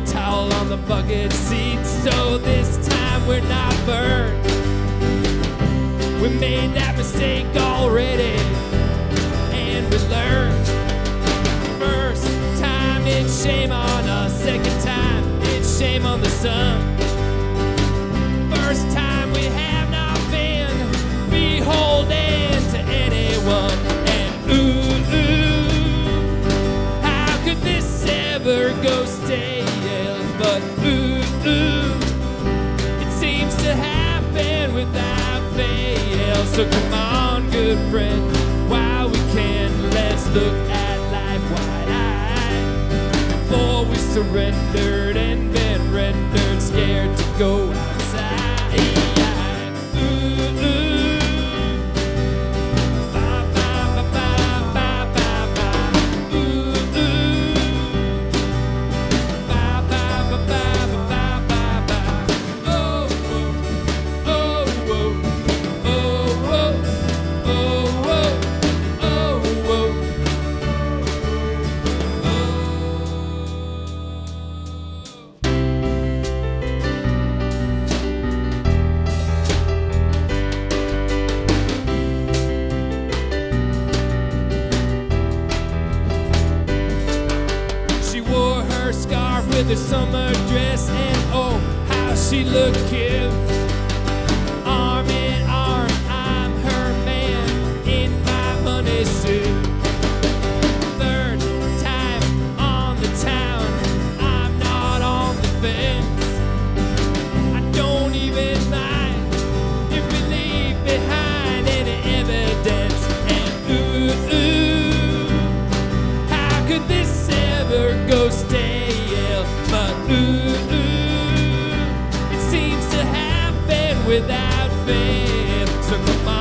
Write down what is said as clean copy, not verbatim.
towel on the bucket seat, so this time we're not burned. We made that mistake already, and we learned. First time, it's shame on us. Second time, it's shame on the sun. First time, we have not been beholden to anyone. And ooh, ooh, how could this ever go stale? But ooh, ooh, it seems to happen without fail. So come on, good friend, while we can, let's look at life wide-eyed. Before we surrendered and been rendered scared to go outside. Ooh, ooh. Ba, ba, ba, ba, ba, ba, ba. Ooh, ooh. Ba, ba, ba, ba, ba, ba, ba. Oh, oh, oh, oh. Scarf with her summer dress, and oh, how she looked cute. Arm in arm, I'm her man in my money suit. Third time on the town, I'm not on the fence. I don't even mind if we leave behind any evidence. And ooh, ooh, how could this ever go stale? But ooh, ooh, it seems to happen without fail. So come on.